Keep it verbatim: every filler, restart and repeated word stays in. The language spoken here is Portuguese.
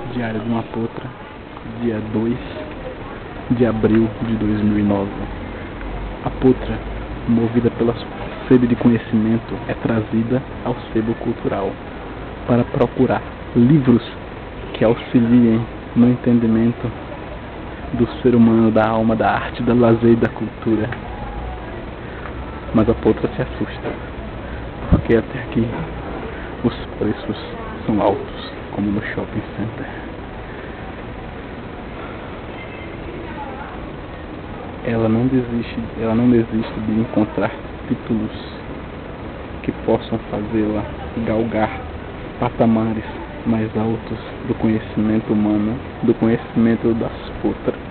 Diário de uma Potra, dia dois de abril de dois mil e nove. A Potra, movida pela sede de conhecimento, é trazida ao sebo cultural para procurar livros que auxiliem no entendimento do ser humano, da alma, da arte, da lazer e da cultura. Mas a Potra se assusta, porque até aqui os preços são altos, como no shopping center. Ela não desiste, ela não desiste de encontrar títulos que possam fazê-la galgar patamares mais altos do conhecimento humano, do conhecimento das Potras.